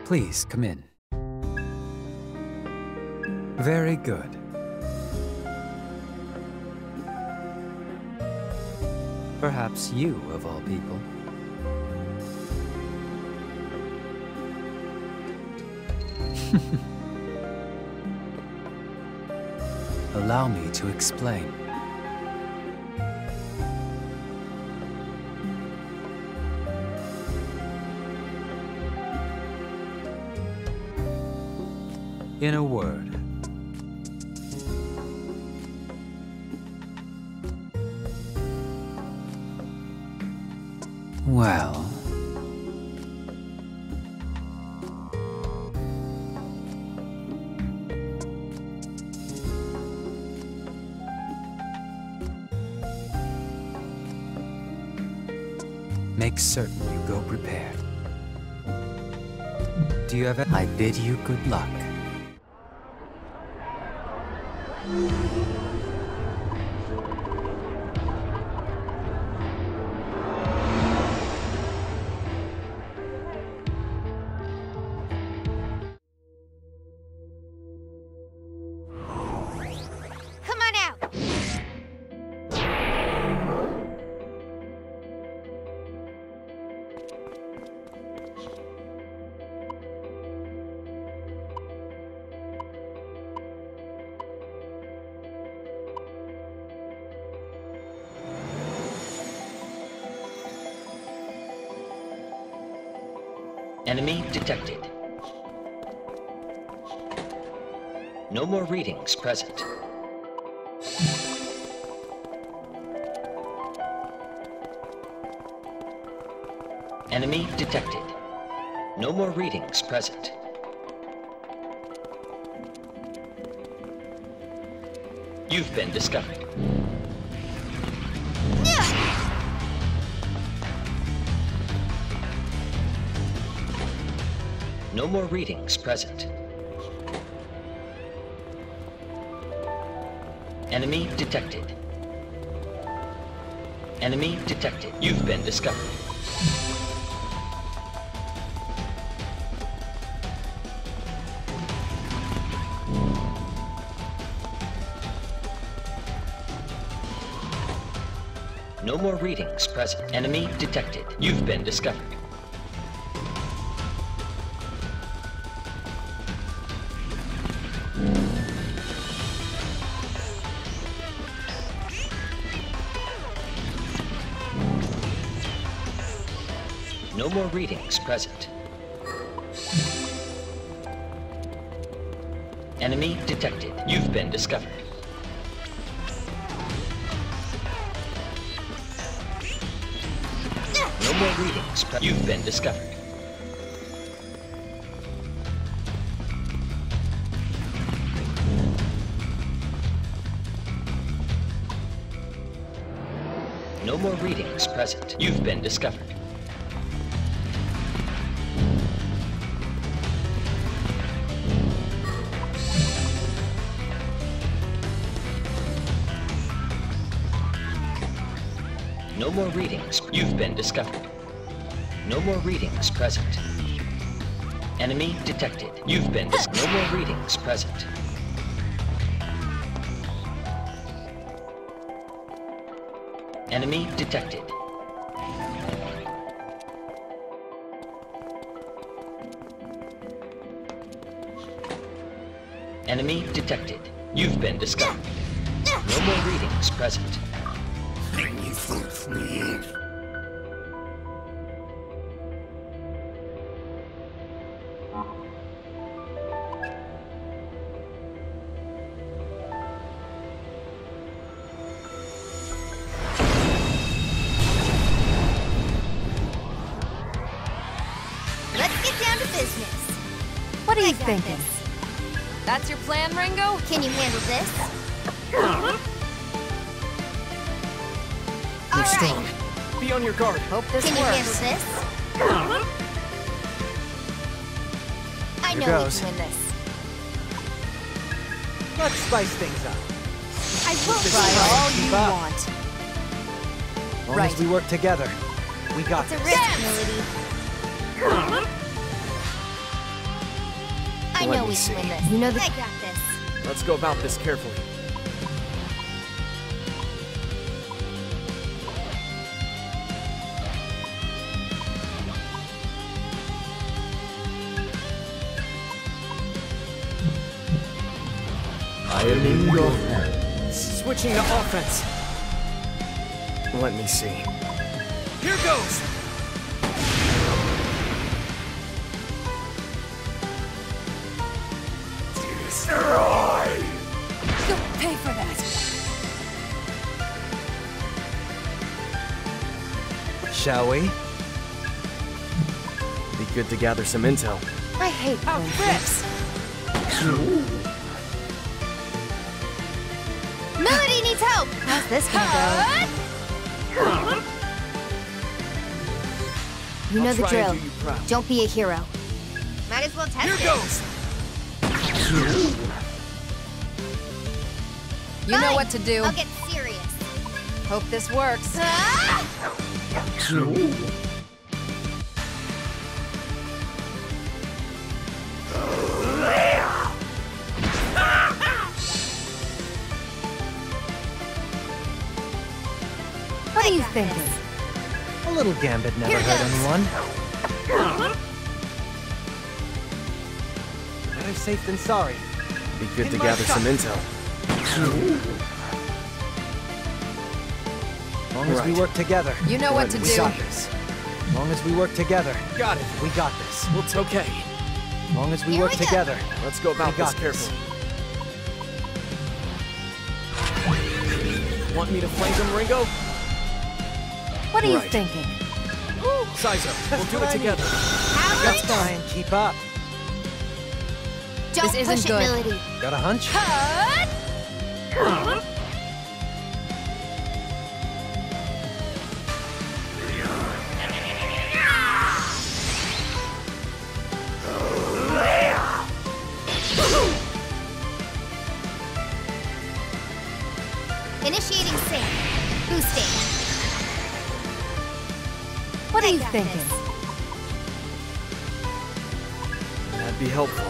Please, come in. Very good. Perhaps you, of all people. Allow me to explain. In a word, well, make certain you go prepared. Do you have I bid you good luck. Come on out! Enemy detected. No more readings present. Enemy detected. No more readings present. You've been discovered. No more readings present. Enemy detected. Enemy detected. You've been discovered. No more readings present. Enemy detected. You've been discovered. No more readings present. Enemy detected. You've been discovered. No more readings. You've been discovered. No more readings present. You've been discovered. No more readings. You've been discovered. No more readings present. Enemy detected. You've been no more readings present. Enemy detected. Enemy detected. You've been discovered. No more readings present. Let's get down to business. What are you I got thinking? this. That's your plan, Ringo? Can you handle this? You're All strong. right. Be on your guard. Hope this Can you handle works. this? I Here know goes. we can win this. Let's spice things up. I will Try try. all Keep you up. want. As long Right. as we work together, we got It's a this. risk, Melody. I Let know me we see. can win this. You know I got this. Let's go about this carefully. I am in your hands. Switching to offense. Let me see. Here goes! Destroy! You'll pay for that. Shall we? Be good to gather some intel. I hate friendships. Melody needs help. How's this gonna go? You know I'll the try drill. and do you proud. Don't be a hero. Might as well test Here it. goes! You know Fine. what to do. I'll get serious. Hope this works. Ah! What are you got thinking? this. A little gambit never Here hurt goes. anyone. Better safe than sorry. Be good to gather some intel. As long as we work together. You know what to We do. got this. As long as we work together. Got it. We got this. Well, it's okay. As long as we Here work we go. together. Let's go about We got this carefully. Want me to flank him, Ringo? What are you Right. thinking? Sizer, we'll do it together. How Let's much? go. Try and keep up. Don't This isn't push it, good. Melody. Got a hunch? Initiating sync. Boosting. What are I you got thinking? this. That'd be helpful.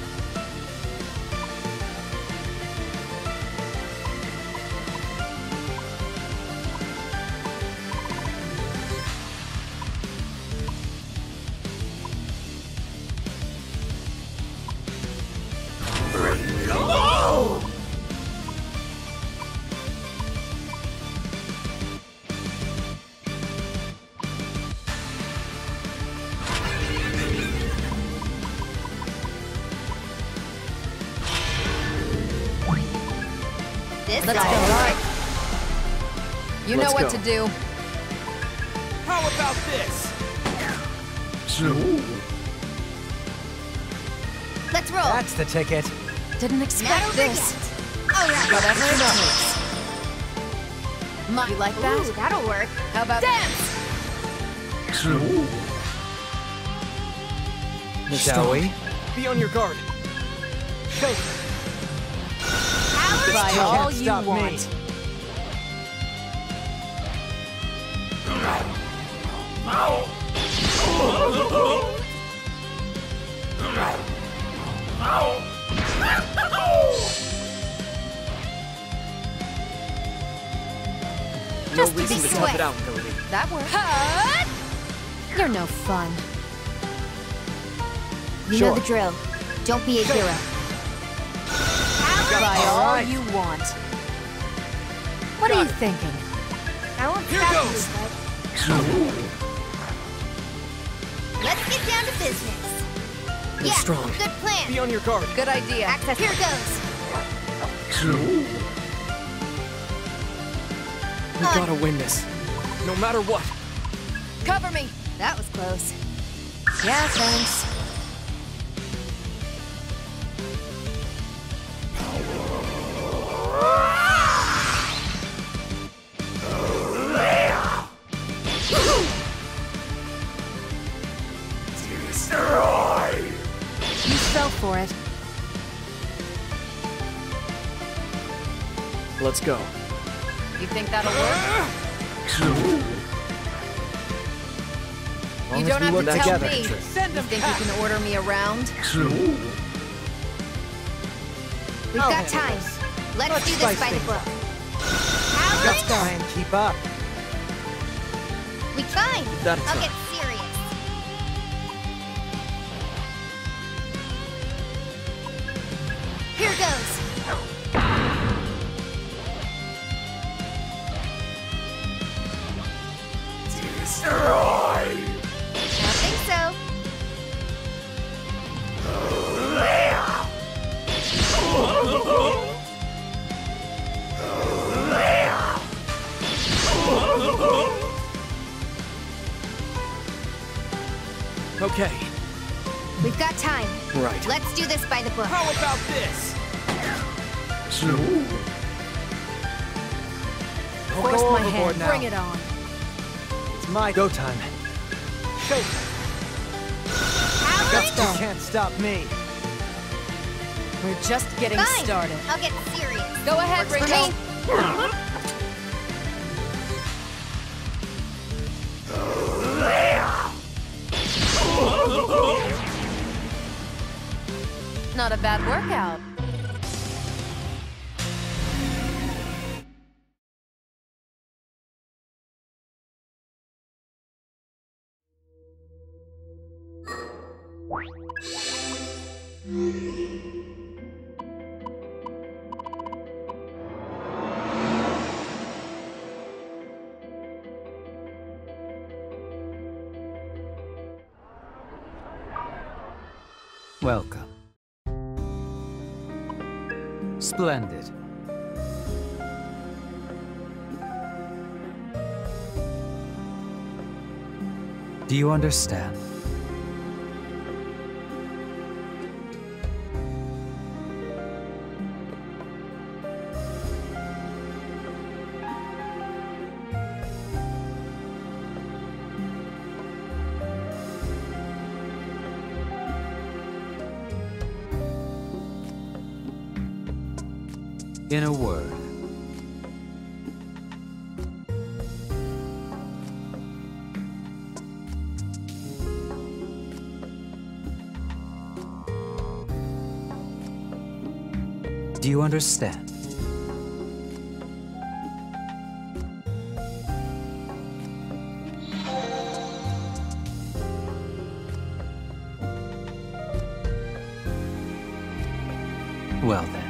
This Let's guy. go. You know Let's what go. to do. How about this? Let's roll. That's the ticket. Didn't Not expect over this. yet. All right. Whatever it takes. You like that? Ooh, that'll work. How about dance? Shall we? Be on your guard. Power Try to- all Can't you stop me. want. No Just reason to this tough way. it out, Melody. That works. You're no fun. You know the drill. Don't be a hero. Try All all right. you want. What are you thinking? I won't Here stop goes. you, bud. Let's get down to business. You're strong. Good plan. Be on your guard. Good idea. Access. Here goes. We gotta win this. No matter what. Cover me. That was close. Yeah, thanks. You fell for it. Let's go. You think that'll work? Long You as don't we have work to tell together. me. You think you can order me around? We've I'll got handle time. this. Let's do this by the spice book. Let's How try and keep up. We fine. That's I'll right. get serious. Here goes. I don't think so. Okay, We've got time. right. Let's do this by the book. How about this? Don't Force go my overboard hand. now. Bring it on. It's my go time. Shake. How Let's You go. can't stop me. We're just getting Fine. started. I'll get serious. Go ahead, Works for Ringo. me. Not a bad workout. Welcome. Splendid. Do you understand? In a word, do you understand? Well then.